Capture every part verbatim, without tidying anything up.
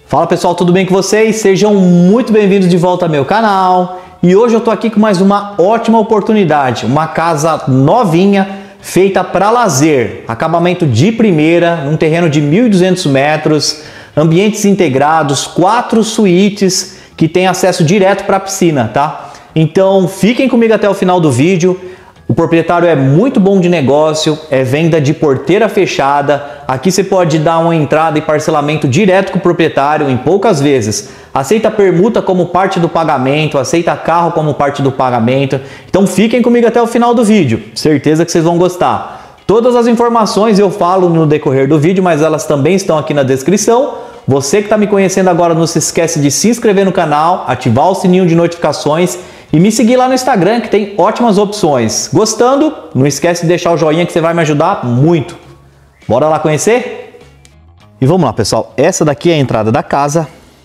Fala pessoal, tudo bem com vocês? Sejam muito bem-vindos de volta ao meu canal. E hoje eu tô aqui com mais uma ótima oportunidade, uma casa novinha, feita para lazer, acabamento de primeira, num terreno de mil e duzentos metros, ambientes integrados, quatro suítes que tem acesso direto para a piscina, tá? Então fiquem comigo até o final do vídeo. O proprietário é muito bom de negócio, é venda de porteira fechada. Aqui você pode dar uma entrada e parcelamento direto com o proprietário em poucas vezes. Aceita permuta como parte do pagamento, aceita carro como parte do pagamento. Então fiquem comigo até o final do vídeo, certeza que vocês vão gostar. Todas as informações eu falo no decorrer do vídeo, mas elas também estão aqui na descrição. Você que está me conhecendo agora, não se esquece de se inscrever no canal, ativar o sininho de notificações e me seguir lá no Instagram, que tem ótimas opções. Gostando? Não esquece de deixar o joinha que você vai me ajudar muito. Bora lá conhecer? E vamos lá, pessoal. Essa daqui é a entrada da casa.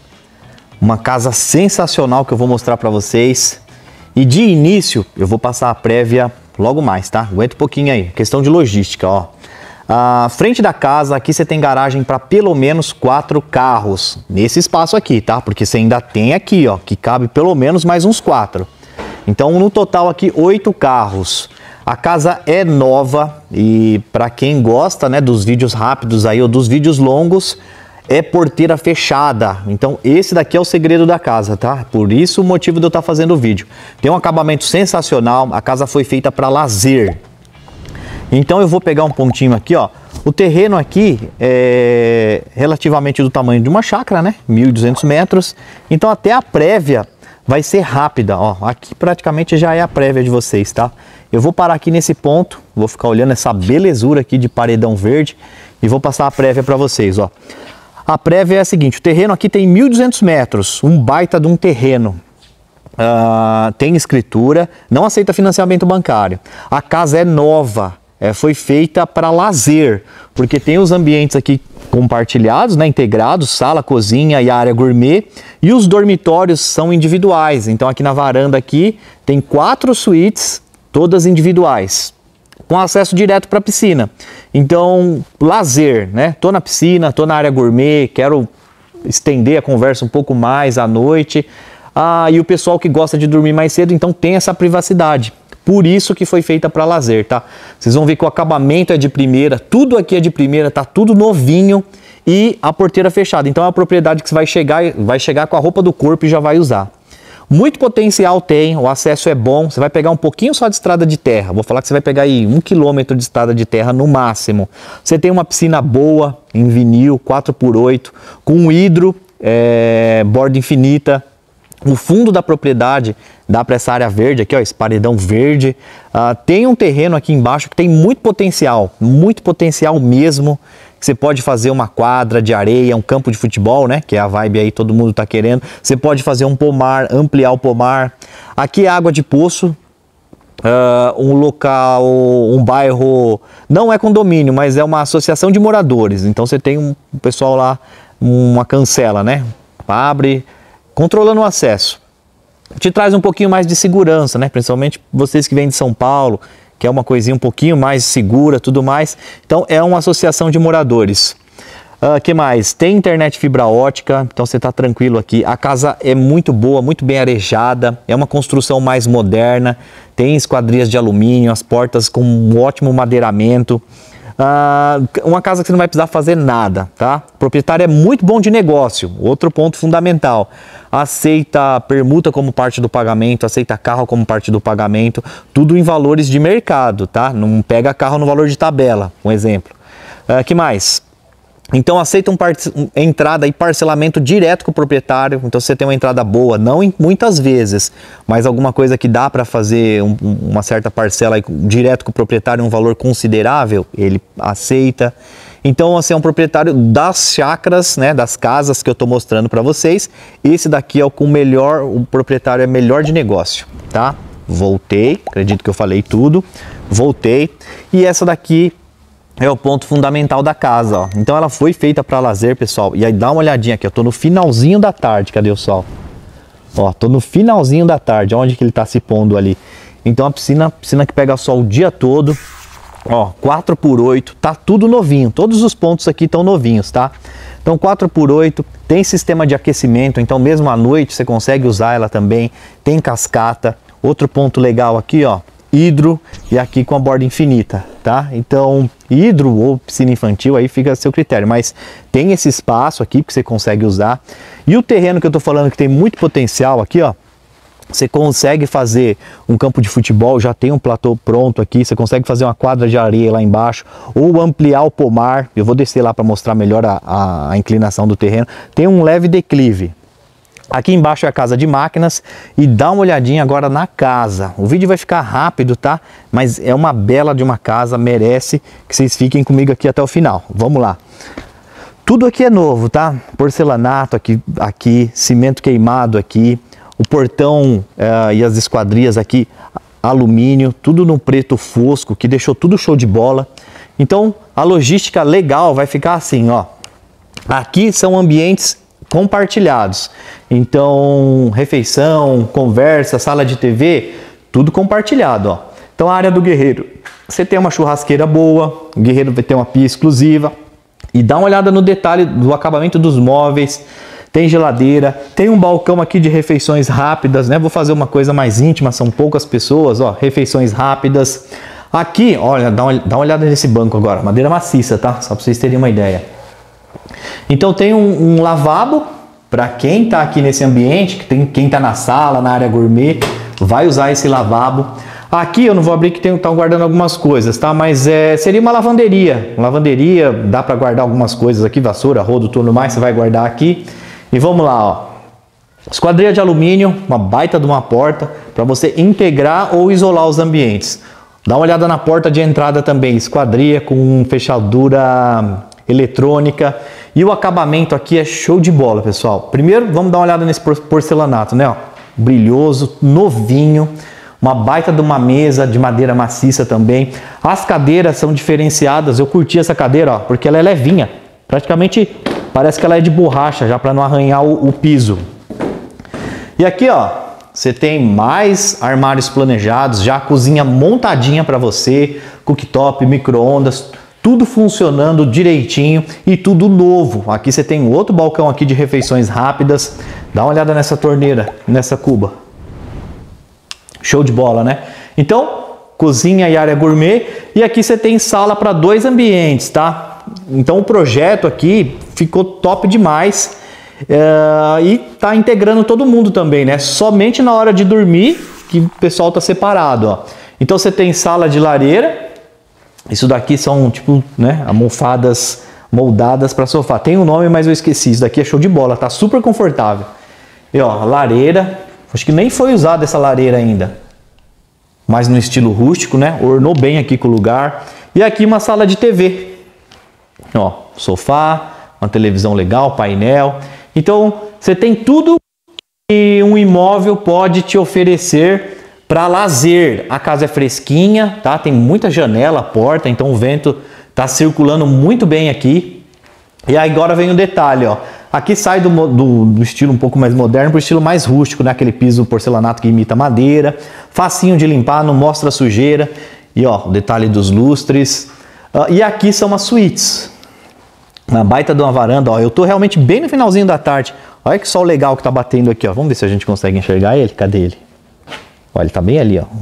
Uma casa sensacional que eu vou mostrar para vocês. E de início, eu vou passar a prévia logo mais, tá? Aguenta um pouquinho aí. Questão de logística, ó. À frente da casa, aqui você tem garagem para pelo menos quatro carros. Nesse espaço aqui, tá? Porque você ainda tem aqui, ó, que cabe pelo menos mais uns quatro. Então, no total aqui, oito carros. A casa é nova e para quem gosta, né, dos vídeos rápidos aí ou dos vídeos longos, é porteira fechada. Então, esse daqui é o segredo da casa, tá? Por isso o motivo de eu estar fazendo o vídeo. Tem um acabamento sensacional, a casa foi feita para lazer. Então eu vou pegar um pontinho aqui, ó. O terreno aqui é relativamente do tamanho de uma chácara, né? mil e duzentos metros. Então até a prévia vai ser rápida, ó. Aqui praticamente já é a prévia de vocês, tá? Eu vou parar aqui nesse ponto, vou ficar olhando essa belezura aqui de paredão verde e vou passar a prévia para vocês, ó. A prévia é a seguinte, o terreno aqui tem mil e duzentos metros, um baita de um terreno. Uh, tem escritura, não aceita financiamento bancário. A casa é nova. É, foi feita para lazer, porque tem os ambientes aqui compartilhados, né, integrados, sala, cozinha e área gourmet, e os dormitórios são individuais. Então aqui na varanda aqui tem quatro suítes, todas individuais, com acesso direto para a piscina. Então, lazer, né? Tô na piscina, tô na área gourmet, quero estender a conversa um pouco mais à noite. Ah, e o pessoal que gosta de dormir mais cedo, então tem essa privacidade. Por isso que foi feita para lazer, tá? Vocês vão ver que o acabamento é de primeira, tudo aqui é de primeira, tá tudo novinho e a porteira fechada. Então é uma propriedade que você vai chegar, vai chegar com a roupa do corpo e já vai usar. Muito potencial tem, o acesso é bom, você vai pegar um pouquinho só de estrada de terra. Vou falar que você vai pegar aí um quilômetro de estrada de terra no máximo. Você tem uma piscina boa, em vinil, quatro por oito, com hidro, é, borda infinita. O fundo da propriedade dá para essa área verde aqui, ó, esse paredão verde. Uh, tem um terreno aqui embaixo que tem muito potencial, muito potencial mesmo. Você pode fazer uma quadra de areia, um campo de futebol, né? Que é a vibe aí, todo mundo tá querendo. Você pode fazer um pomar, ampliar o pomar. Aqui é água de poço. Uh, um local, um bairro, não é condomínio, mas é uma associação de moradores. Então você tem um pessoal lá, uma cancela, né? Abre, controlando o acesso. Te traz um pouquinho mais de segurança, né? Principalmente vocês que vêm de São Paulo, que é uma coisinha um pouquinho mais segura, tudo mais. Então é uma associação de moradores. O uh, que mais? Tem internet fibra ótica, então você está tranquilo aqui. A casa é muito boa, muito bem arejada, é uma construção mais moderna, tem esquadrias de alumínio, as portas com um ótimo madeiramento. Uh, uma casa que você não vai precisar fazer nada, tá? O proprietário é muito bom de negócio, outro ponto fundamental. Aceita permuta como parte do pagamento, aceita carro como parte do pagamento, tudo em valores de mercado, tá? Não pega carro no valor de tabela, um exemplo. O uh, que mais? Então aceita um entrada e parcelamento direto com o proprietário, então você tem uma entrada boa, não em, muitas vezes, mas alguma coisa que dá para fazer um, uma certa parcela aí, direto com o proprietário, um valor considerável, ele aceita. Então assim, é um proprietário das chácaras, né, das casas que eu estou mostrando para vocês. Esse daqui é o com melhor, o proprietário é melhor de negócio, tá? Voltei, acredito que eu falei tudo, voltei, e essa daqui é o ponto fundamental da casa, ó. Então ela foi feita para lazer, pessoal. E aí dá uma olhadinha aqui, eu tô no finalzinho da tarde, cadê o sol? Ó, tô no finalzinho da tarde, onde que ele tá se pondo ali. Então a piscina, piscina que pega sol o dia todo. Ó, quatro por oito, tá tudo novinho. Todos os pontos aqui estão novinhos, tá? Então quatro por oito, tem sistema de aquecimento, então mesmo à noite você consegue usar ela também. Tem cascata. Outro ponto legal aqui, ó, hidro, e aqui com a borda infinita, tá? Então hidro ou piscina infantil aí fica a seu critério, mas tem esse espaço aqui que você consegue usar. E o terreno que eu tô falando que tem muito potencial aqui, ó, você consegue fazer um campo de futebol, já tem um platô pronto aqui, você consegue fazer uma quadra de areia lá embaixo, ou ampliar o pomar. Eu vou descer lá para mostrar melhor a, a, a inclinação do terreno. Tem um leve declive. Aqui embaixo é a casa de máquinas e dá uma olhadinha agora na casa. O vídeo vai ficar rápido, tá? Mas é uma bela de uma casa, merece que vocês fiquem comigo aqui até o final. Vamos lá. Tudo aqui é novo, tá? Porcelanato aqui, aqui cimento queimado aqui. O portão uh, e as esquadrias aqui, alumínio, tudo no preto fosco, que deixou tudo show de bola. Então, a logística legal vai ficar assim, ó. Aqui são ambientes compartilhados. Então, refeição, conversa, sala de T V, tudo compartilhado, ó. Então, a área do guerreiro, você tem uma churrasqueira boa, o guerreiro vai ter uma pia exclusiva. E dá uma olhada no detalhe do acabamento dos móveis. Tem geladeira, tem um balcão aqui de refeições rápidas, né? Vou fazer uma coisa mais íntima, são poucas pessoas, ó, refeições rápidas. Aqui, olha, dá uma, dá uma olhada nesse banco agora, madeira maciça, tá? Só para vocês terem uma ideia. Então tem um, um lavabo, para quem tá aqui nesse ambiente, que tem, quem tá na sala, na área gourmet, vai usar esse lavabo. Aqui eu não vou abrir que tem, tá guardando algumas coisas, tá? Mas é, seria uma lavanderia, uma lavanderia, dá para guardar algumas coisas aqui, vassoura, rodo, tudo mais, você vai guardar aqui. E vamos lá, ó. Esquadria de alumínio, uma baita de uma porta para você integrar ou isolar os ambientes. Dá uma olhada na porta de entrada também, esquadria com fechadura eletrônica. E o acabamento aqui é show de bola, pessoal. Primeiro, vamos dar uma olhada nesse porcelanato, né? Ó, brilhoso, novinho. Uma baita de uma mesa de madeira maciça também. As cadeiras são diferenciadas. Eu curti essa cadeira, ó, porque ela é levinha. Praticamente parece que ela é de borracha, já para não arranhar o, o piso. E aqui, ó, você tem mais armários planejados, já a cozinha montadinha para você, cooktop, micro-ondas, tudo funcionando direitinho e tudo novo. Aqui você tem outro balcão aqui de refeições rápidas. Dá uma olhada nessa torneira, nessa cuba. Show de bola, né? Então, cozinha e área gourmet. E aqui você tem sala para dois ambientes, tá? Então o projeto aqui ficou top demais. É, e tá integrando todo mundo também, né? Somente na hora de dormir que o pessoal tá separado, ó. Então você tem sala de lareira. Isso daqui são tipo, né, almofadas moldadas para sofá. Tem um nome, mas eu esqueci. Isso daqui é show de bola, tá super confortável. E ó, lareira. Acho que nem foi usada essa lareira ainda. Mas no estilo rústico, né? Ornou bem aqui com o lugar. E aqui uma sala de T V. Ó, sofá, uma televisão legal, painel. Então, você tem tudo que um imóvel pode te oferecer para lazer. A casa é fresquinha, tá? Tem muita janela, porta, então o vento tá circulando muito bem aqui. E aí agora vem o detalhe, ó. Aqui sai do, do, do estilo um pouco mais moderno para o estilo mais rústico, né? Aquele piso porcelanato que imita madeira. Facinho de limpar, não mostra sujeira. E ó, o detalhe dos lustres. Uh, e aqui são as suítes. Uma baita de uma varanda, ó. Eu tô realmente bem no finalzinho da tarde. Olha que sol legal que tá batendo aqui, ó. Vamos ver se a gente consegue enxergar ele. Cadê ele? Olha, ele tá bem ali, ó.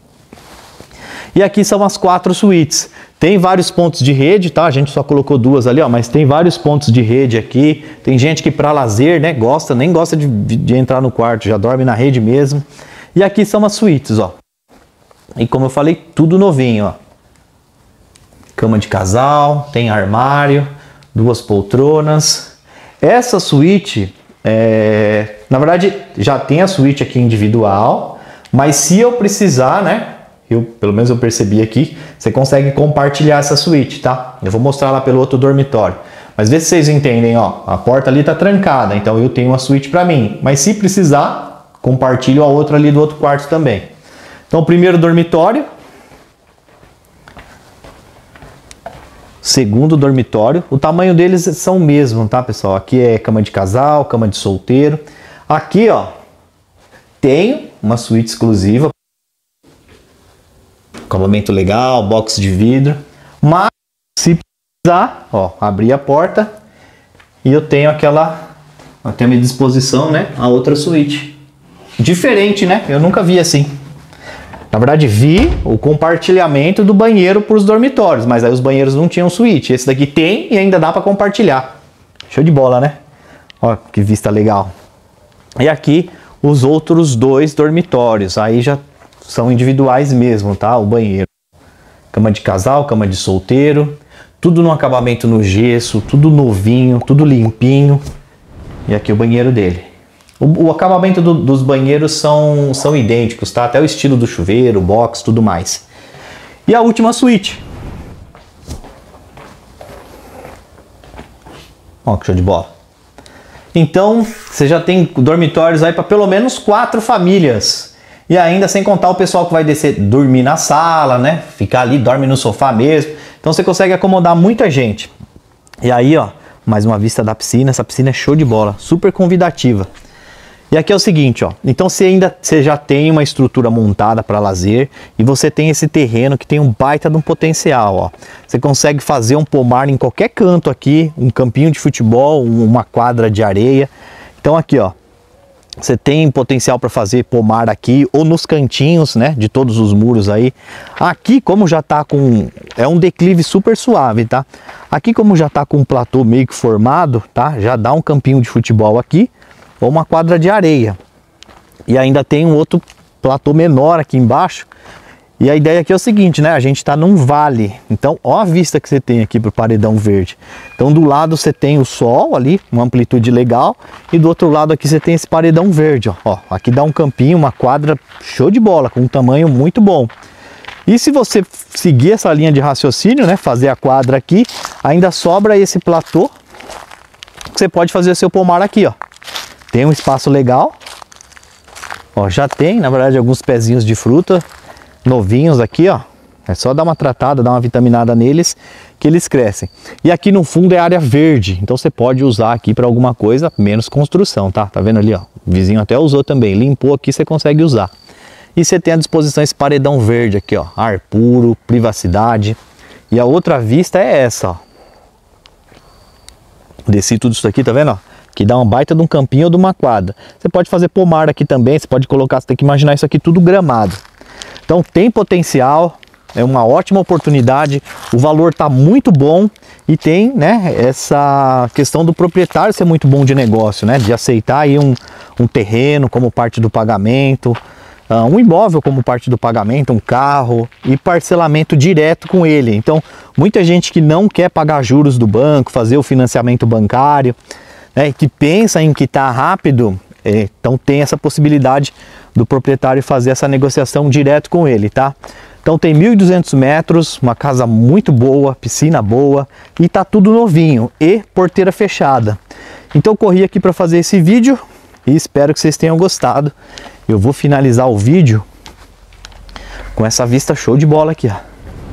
E aqui são as quatro suítes. Tem vários pontos de rede, tá? A gente só colocou duas ali, ó, mas tem vários pontos de rede aqui. Tem gente que para lazer, né, gosta, nem gosta de, de entrar no quarto, já dorme na rede mesmo. E aqui são as suítes, ó. E como eu falei, tudo novinho, ó. Cama de casal, tem armário, duas poltronas. Essa suíte, é... na verdade, já tem a suíte aqui individual, mas se eu precisar, né? Eu, pelo menos eu percebi aqui, você consegue compartilhar essa suíte, tá? Eu vou mostrar lá pelo outro dormitório. Mas vê se vocês entendem, ó. A porta ali tá trancada, então eu tenho uma suíte para mim. Mas se precisar, compartilho a outra ali do outro quarto também. Então, o primeiro dormitório. Segundo dormitório. O tamanho deles são o mesmo, tá, pessoal? Aqui é cama de casal, cama de solteiro. Aqui, ó, tenho uma suíte exclusiva. Acabamento legal, box de vidro. Mas, se precisar, ó, abrir a porta E eu tenho aquela, até a minha disposição, né, a outra suíte. Diferente, né? Eu nunca vi assim. Na verdade, vi o compartilhamento do banheiro para os dormitórios, mas aí os banheiros não tinham suíte. Esse daqui tem e ainda dá para compartilhar. Show de bola, né? Ó, que vista legal. E aqui os outros dois dormitórios. Aí já são individuais mesmo, tá? O banheiro. Cama de casal, cama de solteiro. Tudo no acabamento no gesso, tudo novinho, tudo limpinho. E aqui o banheiro dele. O, o acabamento do, dos banheiros são, são idênticos, tá? Até o estilo do chuveiro, box, tudo mais. E a última suíte. Ó, que show de bola. Então, você já tem dormitórios aí para pelo menos quatro famílias. E ainda sem contar o pessoal que vai descer, dormir na sala, né? Ficar ali, dorme no sofá mesmo. Então você consegue acomodar muita gente. E aí, ó, mais uma vista da piscina. Essa piscina é show de bola, super convidativa. E aqui é o seguinte, ó, então você ainda você já tem uma estrutura montada para lazer e você tem esse terreno que tem um baita de um potencial, ó. Você consegue fazer um pomar em qualquer canto aqui, um campinho de futebol, uma quadra de areia. Então aqui, ó, você tem potencial para fazer pomar aqui ou nos cantinhos, né, de todos os muros aí. Aqui, como já tá com, é um declive super suave, tá? Aqui, como já tá com um platô meio que formado, tá? Já dá um campinho de futebol aqui ou uma quadra de areia. E ainda tem um outro platô menor aqui embaixo. E a ideia aqui é o seguinte, né? A gente está num vale. Então, ó a vista que você tem aqui para o paredão verde. Então, do lado você tem o sol ali, uma amplitude legal. E do outro lado aqui você tem esse paredão verde, ó. Ó, aqui dá um campinho, uma quadra show de bola, com um tamanho muito bom. E se você seguir essa linha de raciocínio, né? Fazer a quadra aqui, ainda sobra esse platô. Você pode fazer seu pomar aqui, ó. Tem um espaço legal, ó, já tem, na verdade, alguns pezinhos de fruta novinhos aqui, ó. É só dar uma tratada, dar uma vitaminada neles que eles crescem. E aqui no fundo é área verde, então você pode usar aqui para alguma coisa, menos construção, tá? Tá vendo ali, ó? O vizinho até usou também, limpou aqui, você consegue usar. E você tem à disposição esse paredão verde aqui, ó, ar puro, privacidade. E a outra vista é essa, ó. Desci tudo isso aqui, tá vendo, ó? Que dá uma baita de um campinho ou de uma quadra. Você pode fazer pomar aqui também, você pode colocar, você tem que imaginar isso aqui tudo gramado. Então tem potencial, é uma ótima oportunidade, o valor tá muito bom e tem, né, essa questão do proprietário ser muito bom de negócio, né, de aceitar aí um, um terreno como parte do pagamento, uh, um imóvel como parte do pagamento, um carro e parcelamento direto com ele. Então muita gente que não quer pagar juros do banco, fazer o financiamento bancário, É, que pensa em quitar rápido, é, então tem essa possibilidade do proprietário fazer essa negociação direto com ele, tá? Então tem mil e duzentos metros, uma casa muito boa, piscina boa e tá tudo novinho e porteira fechada. Então eu corri aqui para fazer esse vídeo e espero que vocês tenham gostado. Eu vou finalizar o vídeo com essa vista show de bola aqui, ó.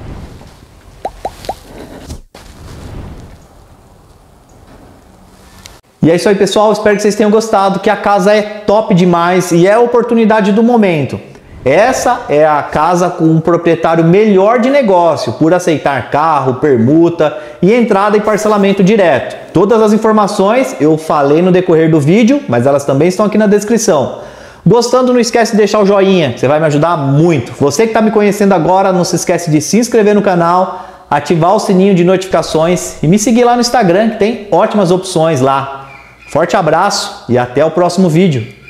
E é isso aí, pessoal, espero que vocês tenham gostado, que a casa é top demais e é a oportunidade do momento. Essa é a casa com um proprietário melhor de negócio, por aceitar carro, permuta e entrada e parcelamento direto. Todas as informações eu falei no decorrer do vídeo, mas elas também estão aqui na descrição. Gostando, não esquece de deixar o joinha, que você vai me ajudar muito. Você que está me conhecendo agora, não se esquece de se inscrever no canal, ativar o sininho de notificações e me seguir lá no Instagram, que tem ótimas opções lá. Forte abraço e até o próximo vídeo.